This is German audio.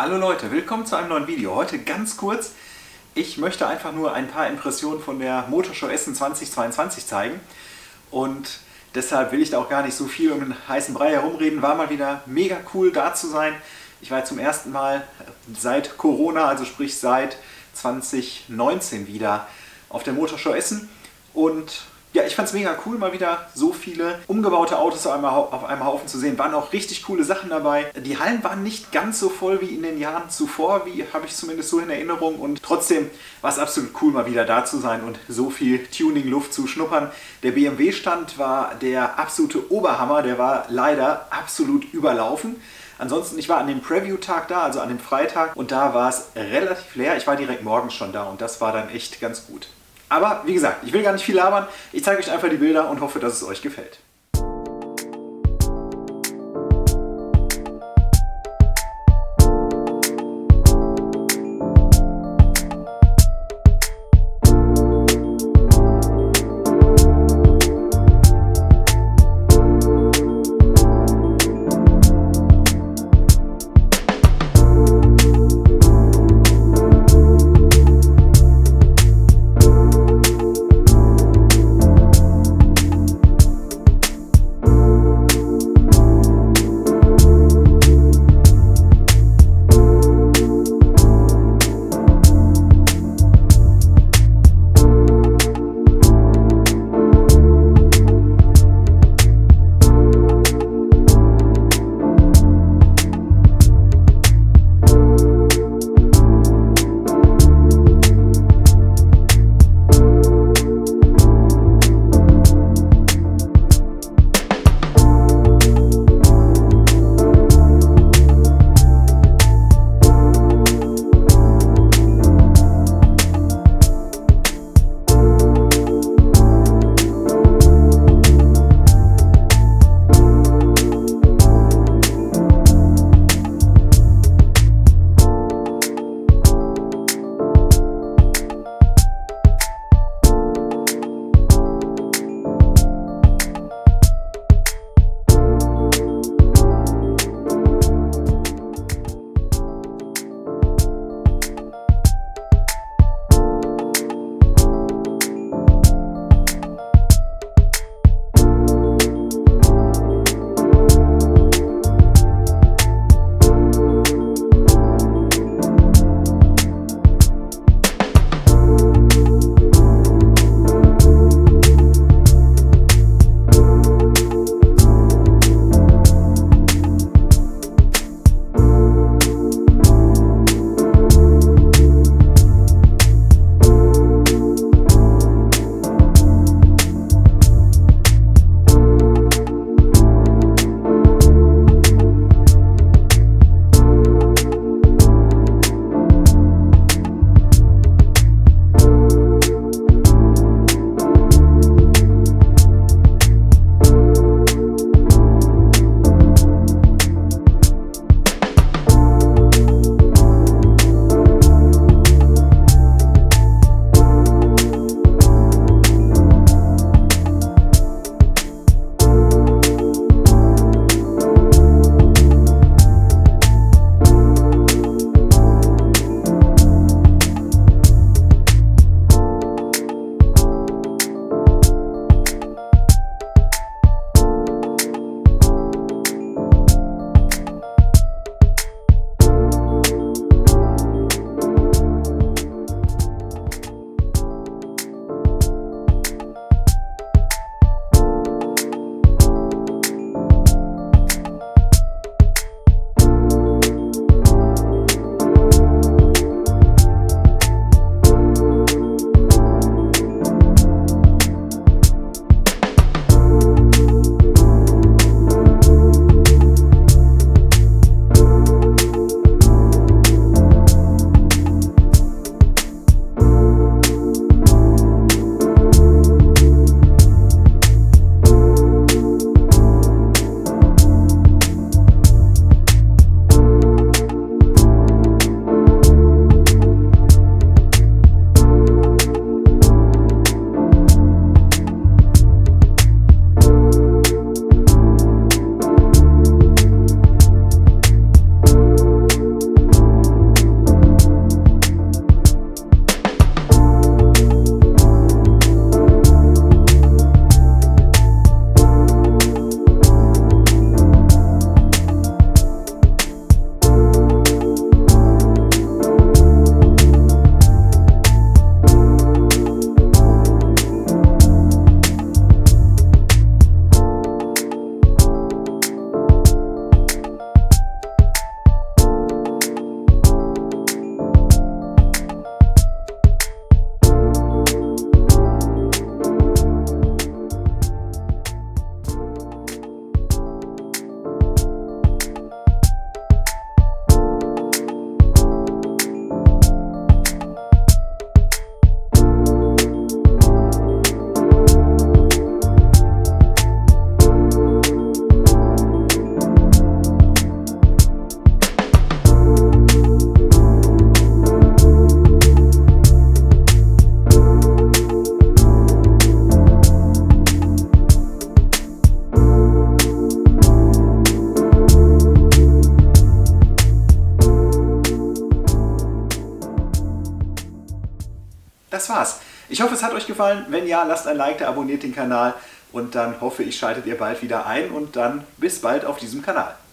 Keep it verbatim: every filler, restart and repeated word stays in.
Hallo Leute, willkommen zu einem neuen Video. Heute ganz kurz, ich möchte einfach nur ein paar Impressionen von der Motorshow Essen zweitausendzweiundzwanzig zeigen und deshalb will ich da auch gar nicht so viel um den heißen Brei herumreden. War mal wieder mega cool da zu sein. Ich war zum ersten Mal seit Corona, also sprich seit zweitausendneunzehn wieder auf der Motorshow Essen und ja, ich fand es mega cool, mal wieder so viele umgebaute Autos auf einem, auf einem Haufen zu sehen. Waren auch richtig coole Sachen dabei. Die Hallen waren nicht ganz so voll wie in den Jahren zuvor, wie habe ich zumindest so in Erinnerung. Und trotzdem war es absolut cool, mal wieder da zu sein und so viel Tuning-Luft zu schnuppern. Der B M W-Stand war der absolute Oberhammer. Der war leider absolut überlaufen. Ansonsten, ich war an dem Preview-Tag da, also an dem Freitag. Und da war es relativ leer. Ich war direkt morgens schon da und das war dann echt ganz gut. Aber wie gesagt, ich will gar nicht viel labern. Ich zeige euch einfach die Bilder und hoffe, dass es euch gefällt. das war's. Ich hoffe, es hat euch gefallen. Wenn ja, lasst ein Like da, abonniert den Kanal und dann hoffe ich, schaltet ihr bald wieder ein und dann bis bald auf diesem Kanal.